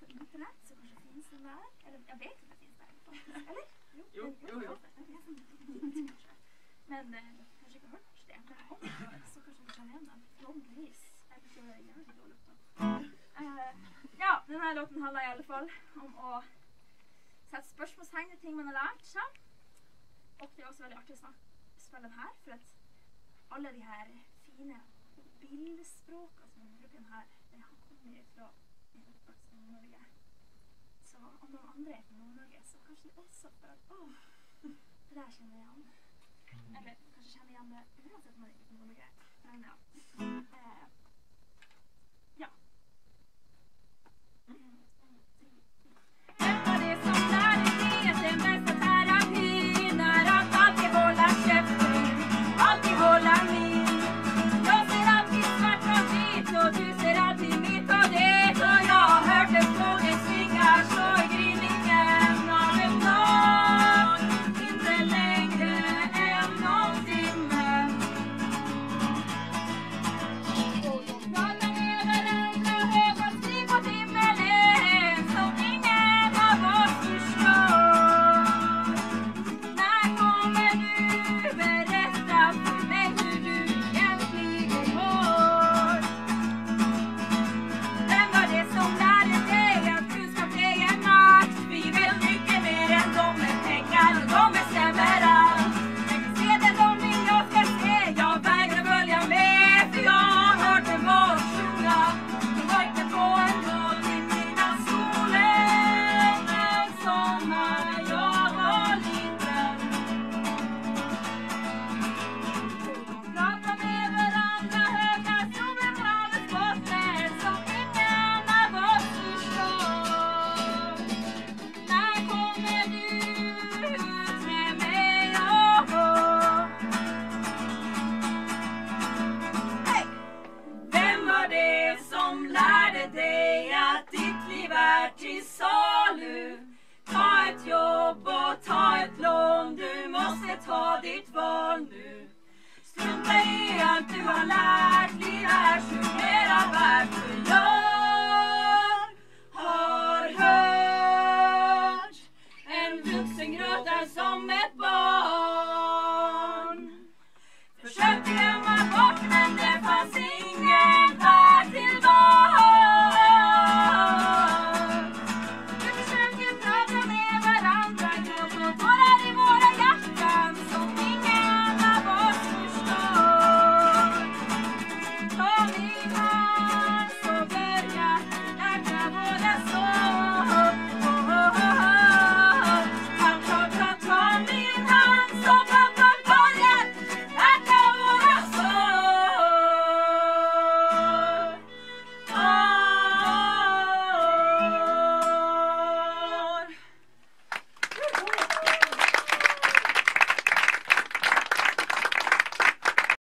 internet så kanske finns den där. Eller jag vet inte att det finns där. Eller? Jo. Men kanske inte har hört det. Så kanske vi känner igen den. Long Days. Eller så är det jävligt dåligt då. Ja, den här låten handlar i alla fall om att sätta spørsmålstegn i ting man har lärt sig. Och det är också väldigt artigt att spela den här för att alla de här fina bildspråken som man brukar här, det har kommit ifrån en uppväxt i Norge. Så om de andra är från Norge så kanske de också för att det där känner jag igen. Eller kanske känner igen det oavsett om man är från Norge. Men ja. Ja. Vem var det som lärde dig att den bästa terapin är att alltid hålla käften, alltid hålla min? Jag ser alltid svart och vitt och du ser alltid mitt och det. Och jag har hört en fågel svinga så i grinningen av en dag. Inte längre än någon timme. Och de pratar med varandra högt och skrik på himmelen som ingen av oss förstår. När kommer du berätta för mig hur du egentligen mår? Vem var det som lärde dig att kunskap är en makt? Vi vet mycket mer än de med pengar och de bestämmer allt. Jag kan se det de vill jag ska se, jag vägrar följa med för jag har hört en vold sjunga. Jag var inte på en låt i mina solen en sommar jag var liten. Prata med varandra höga som en havets botten som ingen av oss förstår. När kommer du ut med mig? Hej! Vem var det som lärde dig att ditt liv är till salu? Ta ett jobb och ta ett lån, du måste ta ditt val nu. Strunta i allt du har lärt, liv är så mera värt för jag.